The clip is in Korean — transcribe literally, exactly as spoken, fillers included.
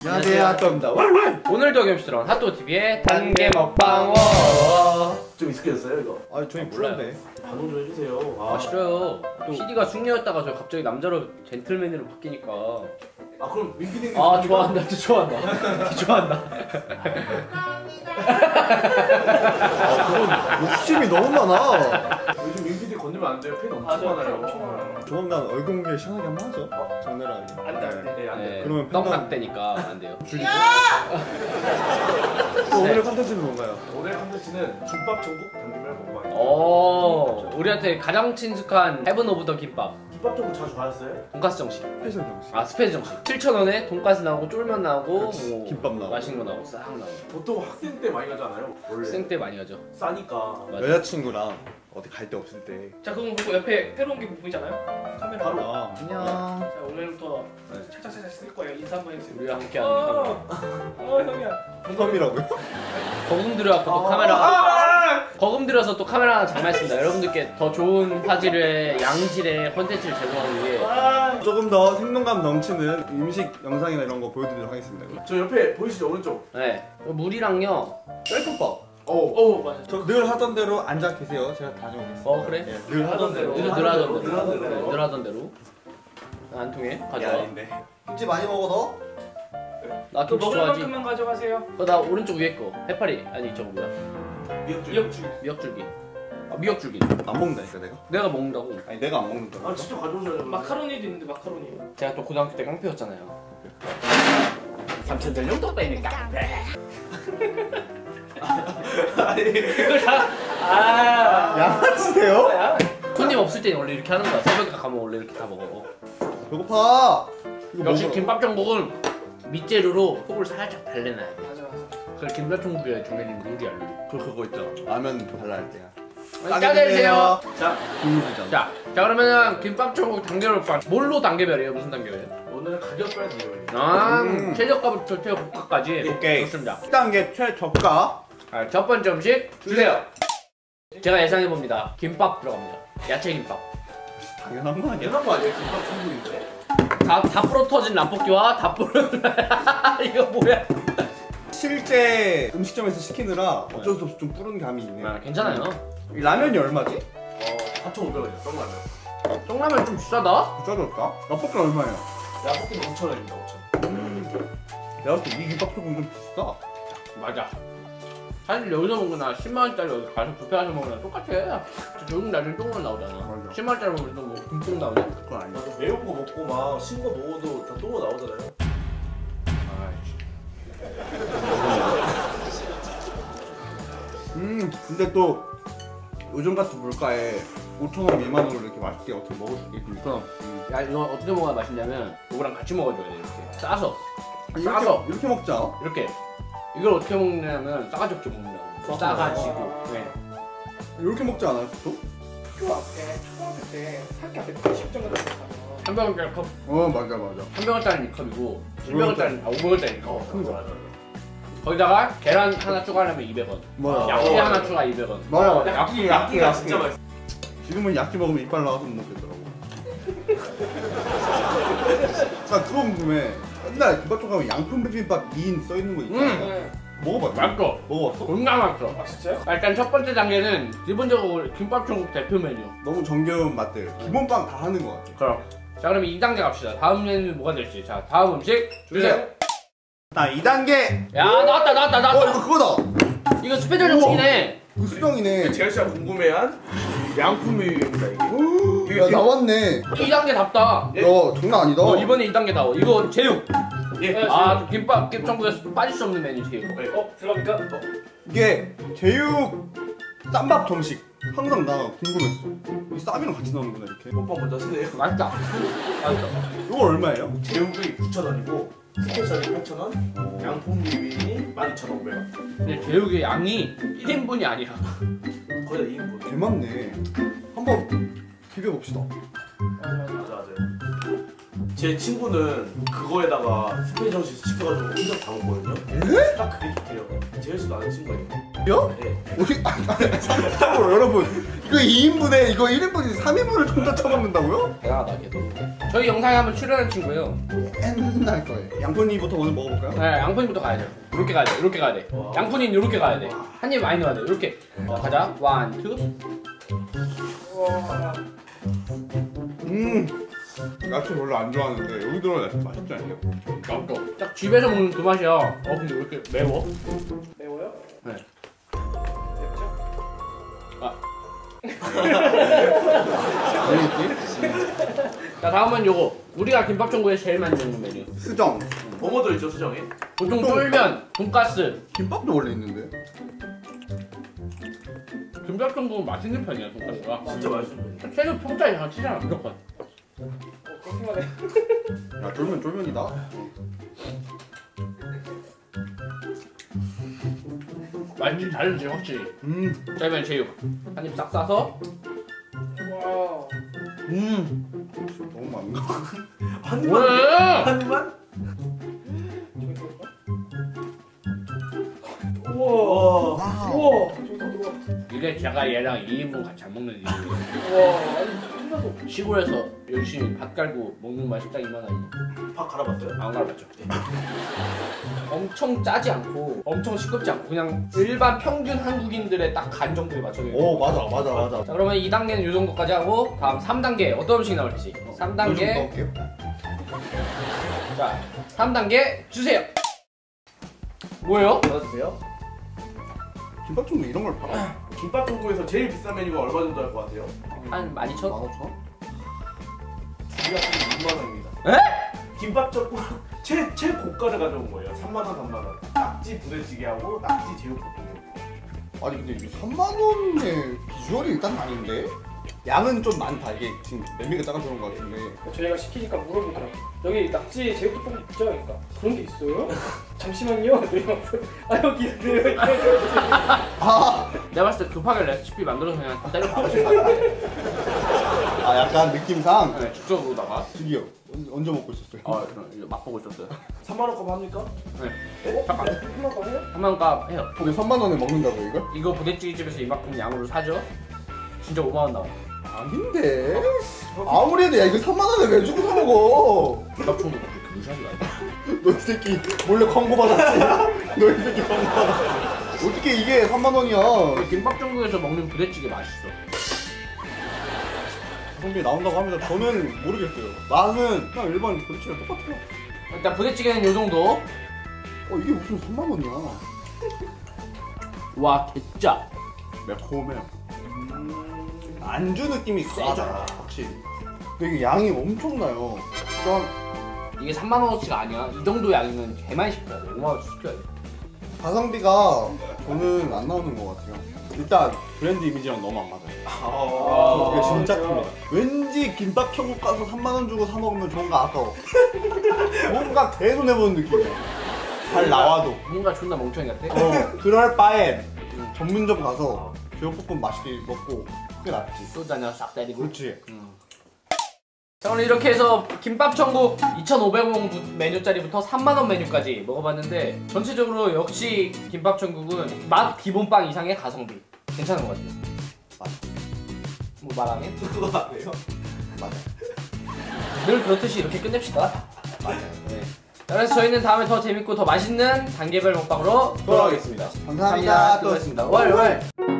안녕하세요, 핫도그입니다. 오늘도 gem시트론 핫도그티비의 단계 먹방워. 좀 익숙해졌어요 이거? 아 저희 몰라요. 반응 좀 해주세요. 아, 아 싫어요. 피디가 숙녀였다가 저 갑자기 남자로 젠틀맨으로 바뀌니까. 아 그럼 민피디님 아 좋아한다, 저 좋아한다. 좋아한다. 아 그건 욕심이 너무 많아. 요즘 민피디 건들면 안 돼요. 팬 엄청 많아요. 조만간 얼굴 공개 시원하게 한번 하죠. 장난하게. 안돼 안돼. 네, 안돼. 그러면 떡락되니까 안 돼요. 줄이죠. 또 오늘의 컨텐츠는 뭔가요? 오늘 컨텐츠는 김밥 전국 단계별 먹방입니다. 오, 우리한테 가장 친숙한 헤븐 오브 더 김밥. 김밥 전국 자주 가셨어요? 돈가스 정식. 스페셜 정식. 아 스페셜 정식. 칠천 원에 돈가스 나오고 쫄면 나오고 뭐 김밥 나오고 맛있는 거 나오고 싹 나오고. 보통 학생 때 많이 가잖아요. 원래. 학생 때 많이 가죠. 싸니까. 맞아. 여자친구랑 어디 갈 데 없을 때. 자 그럼 보고 옆에 새로운 게 보이잖아요? 카메라 바로. 아, 안녕. 자 오늘부터 네. 차차차차 쓸 거예요. 인사 한번 해주세요. 우리가 함께하는 카메라. 어, 어 형이야. 홈이라고요? 거금 들여갖고 또 아 카메라. 아! 거금 들여서 또 카메라 하나 장만했습니다. 여러분들께 더 좋은 화질의 양질의 컨텐츠를 제공하기 위해. 아! 조금 더 생동감 넘치는 음식 영상이나 이런 거 보여드리도록 하겠습니다. 저 옆에 보이시죠 오른쪽? 네. 물이랑요. 쌀국밥. 오. 오 맞아. 저 늘 하던 대로 앉아 계세요. 제가 다녀오겠습니다. 어 그래? 예, 늘 하던 대로. 늘, 늘 하던 대로. 늘 하던 대로. 네, 늘 하던 대로. 안 통해? 가져와. 아닌데. 김치 많이 먹어 너? 나 또 김치 먹을 좋아하지. 만큼만 가져가세요. 어, 나 오른쪽 위에 거. 해파리. 아니 저거 뭐야? 미역줄. 미역줄. 미역줄기. 아 미역줄기. 안 먹는다니까 내가? 내가 먹는다고. 아니 내가 안 먹는다. 아 직접 가져오셔야 마카로니도 있는데 마카로니. 제가 또 고등학교 때 깡패였잖아요. 삼천 전 용돈 빼니까. 그걸 다. 아. 양아치세요? 손님 없을 때는 원래 이렇게 하는 거야. 새벽에 가면 원래 이렇게 다 먹어. 배고파. 이거 역시 먹으러. 김밥 전복은 밑재료로 속을 살짝 달래놔야 돼. 맞아 맞아. 그 김밥 전복에 정해진 룰이야 룰. 그 그거 있잖아. 라면 달라할 때야. 짜게 해주세요. 자 국물이잖아. 자, 자 그러면은 김밥 전복 단계별 빵. 뭘로 단계별이에요? 무슨 단계별이에요? 오늘은 가격별 비교예요. 아, 음. 최저가부터 최고가까지. 오케이. 좋습니다. 일 단계 최저가. 자, 첫 번째 음식 주세요. 제가 예상해 봅니다. 김밥 들어갑니다. 야채 김밥. 당연한 거 아니야? 예상한 거 아니에요? 김밥 전국인데? 다, 다 부러 터진 라볶이와 다 부러 이거 뭐야? 실제 음식점에서 시키느라 어쩔 수 없이 좀 뿌른 감이 있네. 아, 괜찮아요. 이 라면이 얼마지? 어 사천오백 원이요. 떡라면. 쫑라면 좀 비싸다? 비싸졌다? 라볶이 얼마예요? 야볶이 오천 원입니다. 오천. 내가 볼때 이 김밥 조금 좀 비싸. 맞아. 사실 여기서 먹거나 십만 원짜리 어디 가서 뷔페 가서 먹으면 똑같아. 조금 나중에 조금만 나오잖아. 맞아. 십만 원짜리 먹으면 또뭐 듬뿍 나오냐? 그건 아니야. 맞아 매운 거 먹고 막 신 거 먹어도 다 똥으로 나오잖아요. 음 근데 또 요즘 같은 물가에 오천 원 미만으로 이렇게 맛있게 어떻게 먹을 수 있겠습니까? 그럼. 음. 야 이거 어떻게 먹어야 맛있냐면 이거랑 같이 먹어줘야 돼 이렇게. 싸서. 이렇게, 싸서. 이렇게 먹지 않아? 이렇게. 이걸 어떻게 먹냐면 싸가지 없게 먹는다고. 싸가지고. 네. 이렇게 먹지 않아요? 또? 학교 앞에 초등학교 때 학교 앞에 급식 정도 있었잖아. 한 병짜리 컵. 어 맞아 맞아. 한 병짜리 컵이고 일 병짜리 아 오백 원짜리 컵. 어, 맞아 맞아. 거기다가 계란 하나 추가하려면 이백 원. 뭐야? 야끼 어, 하나 맞아. 추가 이백 원. 맞아. 야끼 야끼가 진짜 맛있어. 지금은 야끼 먹으면 이빨 나와서 못 먹겠더라고. 나 그거 궁금해. 옛날에 김밥집 가면 양품 비빔밥 미인 써 있는 거 있잖아. 음. 네. 먹어봤어? 맛있어. 먹어봤어? 존나 맛있어. 아 진짜요? 아, 일단 첫 번째 단계는 기본적으로 김밥 천국 대표 메뉴. 너무 정겨운 맛들. 기본빵 다 하는 거 같아. 그럼. 자 그럼 이 단계 갑시다. 다음 메뉴는 뭐가 될지. 자 다음 음식 주세요. 나 이 단계. 야 나왔다 나왔다 어 나왔다. 이거 그거다. 이거 스페셜 정식이네. 그 수정이네. 제일 씨가 궁금해한 양품 메뉴입니다 이게. 야 나왔네. 이 단계답다. 야 장난 아니다. 어, 이번에 이 단계 나오. 이거 제육. 예. 아 김밥 김천국에서 빠질 수 없는 메뉴 제육. 네. 어 들어갑니까? 어. 이게 제육 쌈밥 정식. 항상 나 궁금했어. 이 쌈이랑 같이 나오는구나 이렇게. 뽀뽀 먼저 쓰네요. 맛있다. 맛있다. 이거 얼마예요? 제육이 구천 원이고 스페셜이 팔천 원, 양품 비빔이 만 이천오백 원. 근데 제육의 양이 일 인분이 아니야. 거의 다 이 인분. 개 많네. 한번 비벼봅시다. 맞아 맞아. 맞아 맞아요. 제 친구는 그거에다가 스페셜 정식 시켜가지고 혼자 다 먹거든요. 에? 딱 그게 좋대요. 제일 씨도 아는 친구예요. 야? 네. 우리 참고로 여러분 이거 이 인분에 이거 일 인분이 삼 인분을 혼자 처먹는다고요? 대단하다 걔도. 저희 영상에 한번 출연한 친구예요. 옛날 거예요. 양푼이부터 오늘 먹어볼까요? 네, 양푼이부터 가야 돼. 이렇게 가야 돼. 이렇게 가야 돼. 양푼이는 이렇게 가야 돼. 한 입 많이 넣어야 돼. 이렇게. 자, 가자. 원, 투. 와. 음. 야채 별로 안 좋아하는데 여기 들어가 야채 맛있지 않냐? 깜짝. 딱 집에서 먹는 그 맛이야. 어 근데 왜 이렇게 매워? 매워요? 네. 맵죠? 아. 알겠지? 자 다음은 요거. 우리가 김밥천국에 제일 많이 먹는 메뉴. 수정. 뭐뭐 들어있죠 수정이? 보통 보통- 쫄면, 돈가스. 김밥도 원래 있는데. 김밥천국은 맛있는 편이야 돈가스가. 진짜 맛있어. 최소 평짜리 다 치잖아 무조건. 어, 땡킹하네. 야 쫄면 쫄면이다. 맛있지 다르지 확실히. 음. 자 이번엔 제육. 한 입 싹 싸서. 와. 음. 너무 많나? 한 입만. 왜? 한 입만? 저기 들어가? 우와. 와. 우와. 저기 다 들어가. 이게 제가 얘랑 이 인분 같이 안 먹는 이유예요. 우와. 아니 끝나서. 시골에서 열심히 밥 갈고 먹는 맛이 딱 이만하니. 밥 갈아봤어요? 안 갈았죠. 엄청 짜지 않고 엄청 시끄럽지 않고 그냥 일반 평균 한국인들의 딱 간 정도에 맞춰져 있는. 오 맞아 맞아 맞아. 자 그러면 이 단계는 이 정도까지 하고 다음 삼 단계 어떤 음식이 나올지. 삼 단계. 넣을게요. 자 삼 단계 주세요. 뭐예요? 받아주세요. 김밥 종류 이런 걸 팔아? 김밥 전국에서 제일 비싼 메뉴가 얼마 정도 할 것 같아요? 한 만 이천? 만 오천 원? 주기가 육만 원입니다. 에? 김밥 전국 최 최고가를 가져온 거예요. 삼만 원, 삼만 원. 낙지 부대찌개하고 낙지 제육볶음. 아니 근데 이게 삼만 원의 비주얼이 일단 아닌데? 양은 좀 많다. 이게 지금 메밀가 작아서 그런 것 같은데. 저희가 시키니까 물어보더라고. 여기 낙지 제육볶음 있죠? 그러니까 그런 게 있어요? 잠시만요. 아 여기 있네요. 아, 내가 봤을 때 급하게 레시피 만들어서 그냥 다 때려 박으신 것 같아. 아 약간 느낌상 네, 즉석으로다가. 저기요. 언- 언제 먹고 있었어요? 아 그럼 이거 맛보고 있었어요. 삼만 원값 합니까? 네. 잠깐. 하나 더 해요? 한만값 해요. 근데 삼만 원에 먹는다고 이걸? 이거 부대찌개 집에서 이만큼 양으로 사죠? 진짜 오만 원 나와. 아닌데. 아무리 해도 야 이거 삼만 원에 왜 주고 사 먹어? 김밥총도 그렇게 무시하지 말고. 너 이 새끼 몰래 광고 받았지? 너 이 새끼 광고 받았지? 어떻게 이게 삼만 원이야? 김밥전국에서 먹는 부대찌개 맛있어. 성비 나온다고 합니다. 저는 모르겠어요. 맛은 그냥 일반 부대찌개랑 똑같아요. 일단 부대찌개는 요 정도. 어 이게 무슨 삼만 원이야? 와 개짜. 매콤해요. 안주 느낌이 세죠 확실히. 근데 이게 양이 엄청나요. 그러니까 이게 삼만 원어치가 아니야. 이 정도 양이면 개만 시켜야 돼. 오만 원치 시켜야 돼. 가성비가 저는 안 나오는 것 같아요. 일단 브랜드 이미지랑 너무 안 맞아요. 아, 이게 진짜 큽니다. 왠지 김밥 천국 가서 삼만 원 주고 사 먹으면 뭔가 아까워. 뭔가 개손해보는 느낌이야. 잘 나와도. 뭔가 존나 멍청이 같아. 어, 그럴 바엔 전문점 가서 제육볶음 맛있게 먹고 그게 낫지. 소주 한잔 싹 때리고. 그렇지. 자 오늘 이렇게 해서 김밥천국 이천오백 원 메뉴짜리부터 삼만 원 메뉴까지 먹어봤는데 전체적으로 역시 김밥천국은 맛 기본빵 이상의 가성비 괜찮은 것 같아요. 맞아. 뭐 말 안 해? 그거 안 돼요? 맞아. 늘 그렇듯이 이렇게 끝냅시다. 맞아요. 네. 자, 그래서 저희는 다음에 더 재밌고 더 맛있는 단계별 먹방으로 돌아오겠습니다. 감사합니다. 또 뵙겠습니다. 월 월.